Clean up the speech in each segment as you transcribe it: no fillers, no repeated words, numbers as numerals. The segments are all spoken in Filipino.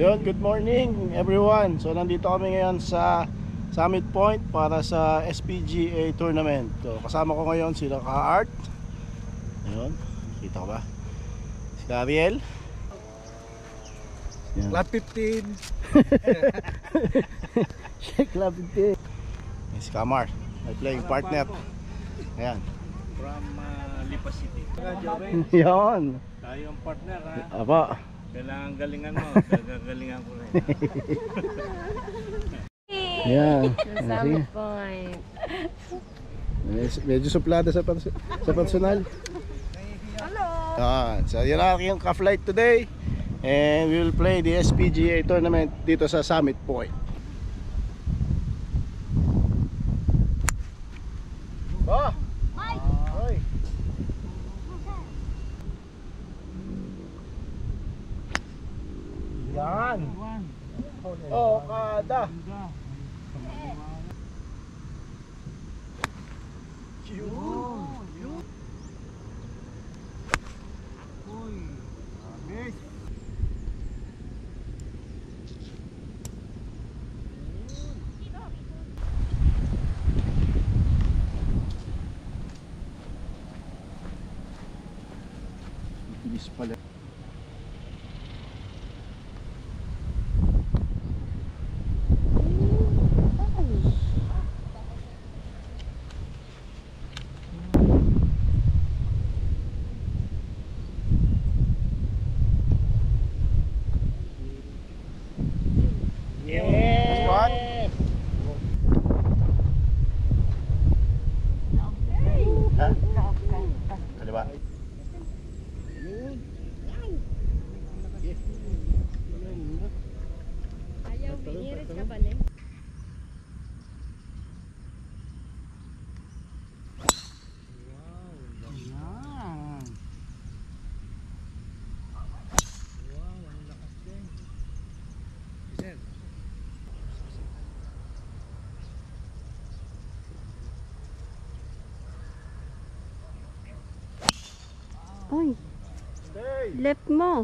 Ayun, good morning everyone. So nandito kami ngayon sa Summit Point para sa SPGA tournament. So kasama ko ngayon si Art. Ayun, kita ko ba? Si Ariel. Club 15. Club 15. Si Kamar, my playing partner. Ayan. From Lipa City. Yun. Tayo ang partner, ha? Apa. Kailangan galingan mo, gagalingan ko rin. Yan. Summit Point. Medyo suplada sa personal. Hello. So yun ang aking ka-flight today. And we will play the SPGA tournament dito sa Summit Point. Oh! Oy! Yan! Oh, kada! Bilis pala. What? Ha? Kaliwa. Ayaw, iirit ka balik. Oy, left mo.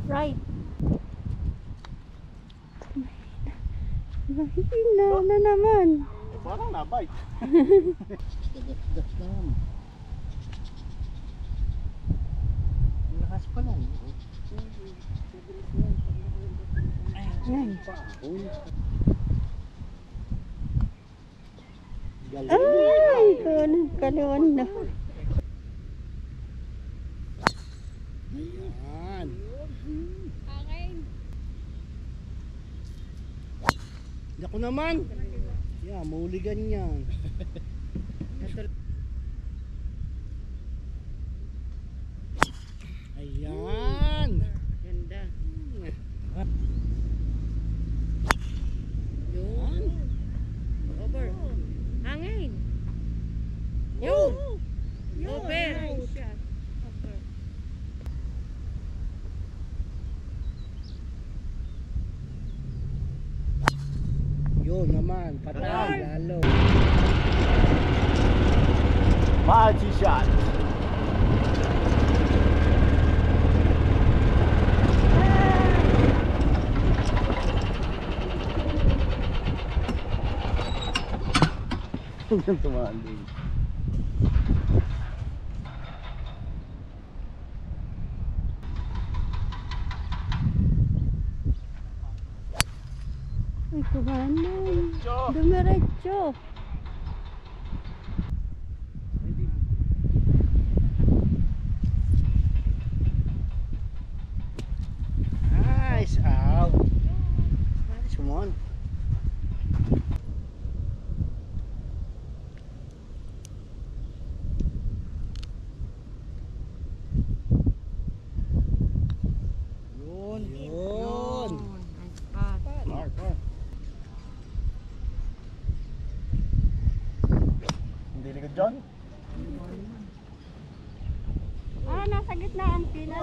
Right. Mahina na naman. Parang nabite. Dagat lang. Lakas pa lang. Ayan. Ay, kaliwan na. Ayan. Ako naman. Yeah, mauligan yan. Ayan. Ganda. Yun. Over. Hangin. Yun. Over. Yun naman. Patay. Lalo. Magic shot. Yung tumaan din. Ay, kumanan. Dumiretso. Nice out. Nice one. Yun. Yun. Nice pass. Mark, mark. Hindi likod dyan. Ah, nasa gitna ang pila.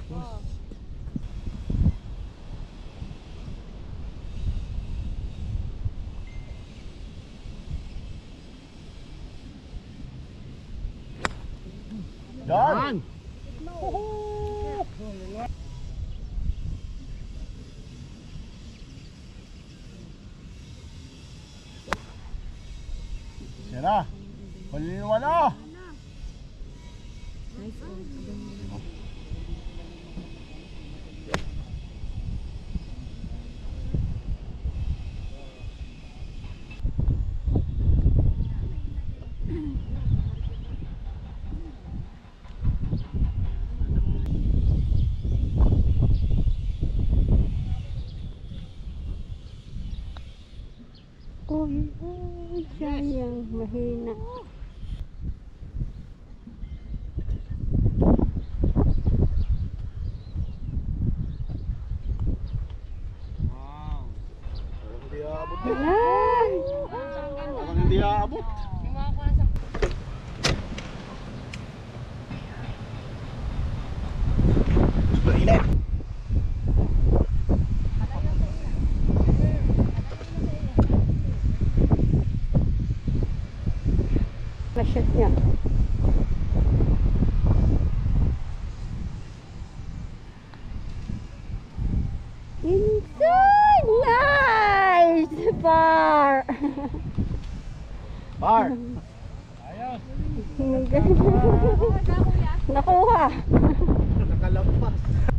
Done. Yan na. Maliliwa na. Nice one. Uy, sayang, mahina. Wow. Parang hindi aabot din. Ay! Parang hindi aabot. Mainit. Na-shot niya. Inside! Nice! Par! Par. Ayos. Nakuha! Nakalampas.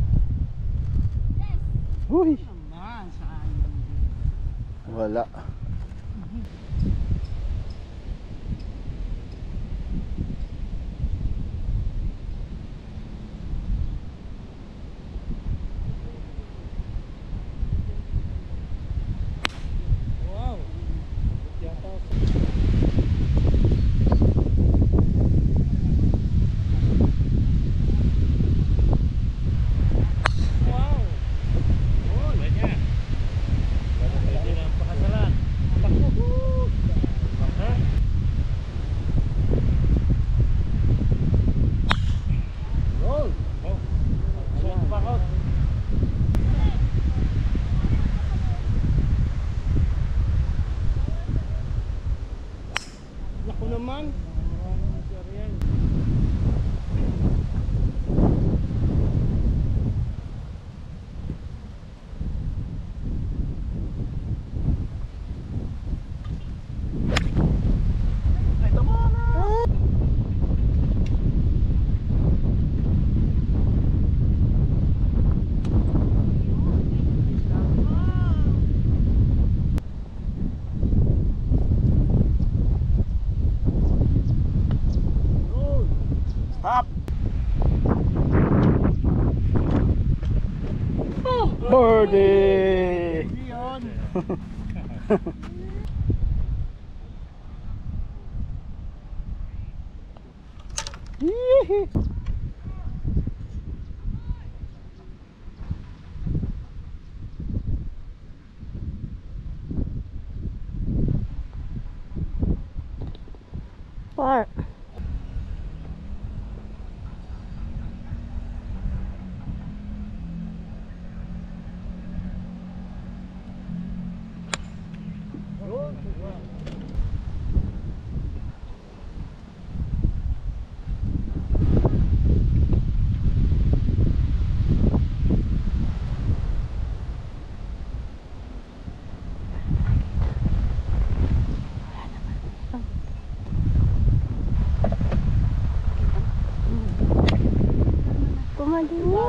Uy. Naman, sayang. Wala. Wow. Wow. Oh, ganyan. Pwede na ang pakasalan. Birdie! Yun. Yee! Par. Kumadiwa.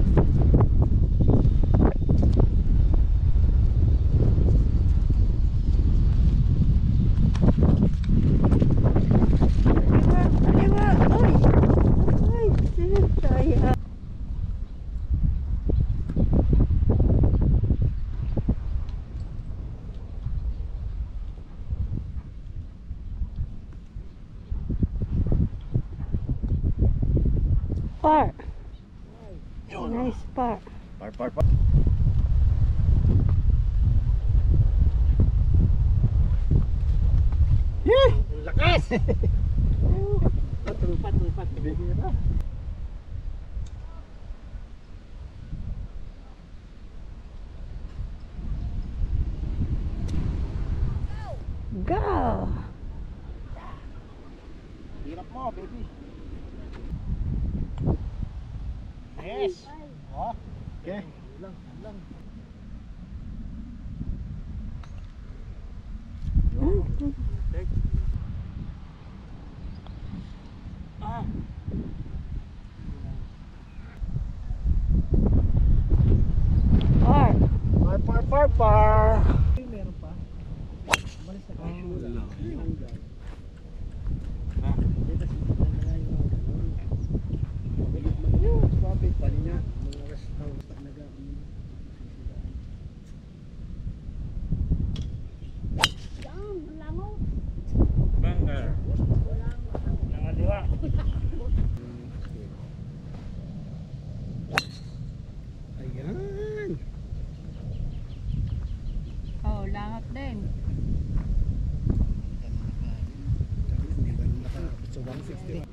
Kaliwa. Ay. Ay, saya. Par. Nice par. Par. Yee! Lakas! Patulpat. Bihira. Go. Hirap mo, baby. Yes! Oh, okay. Lang. Ah! Par. Par. Meron pa. Malis na kayo. Wala. Bangar. Nangaliwa. Ayan. Oh, langat din. Hindi ba naka so 160?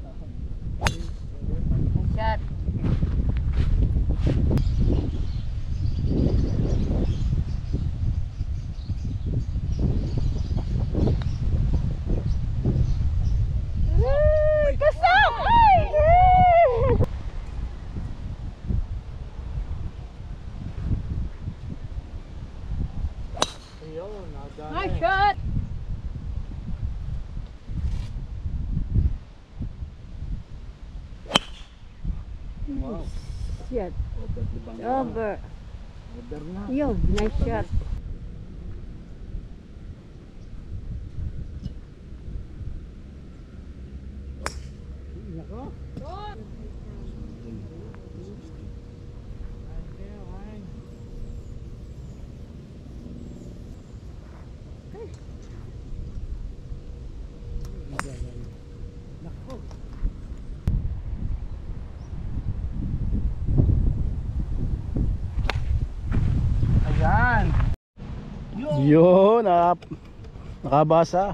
Shot. Kasam! Ay! Ayun, nadaan. Nice shot! Wow. Shot. Over. Over na. Yun, nice shot. Nako. Nako. Ayan. Yun, nakabasa.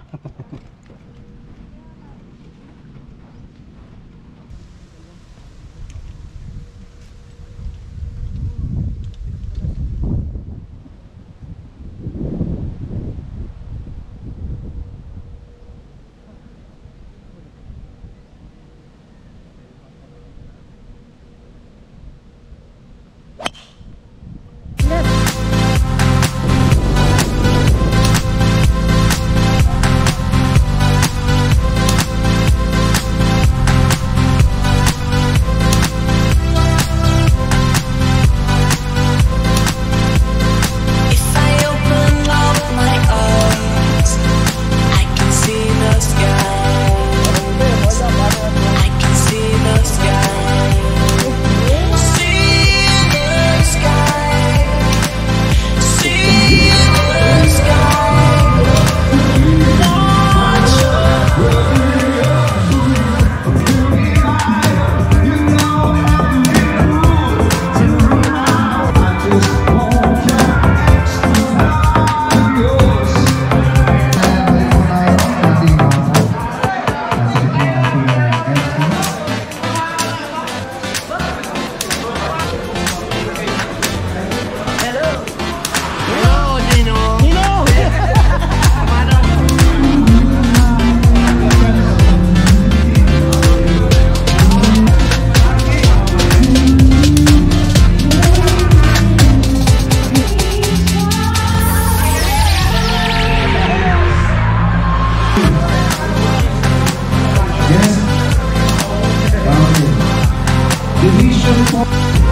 Bye.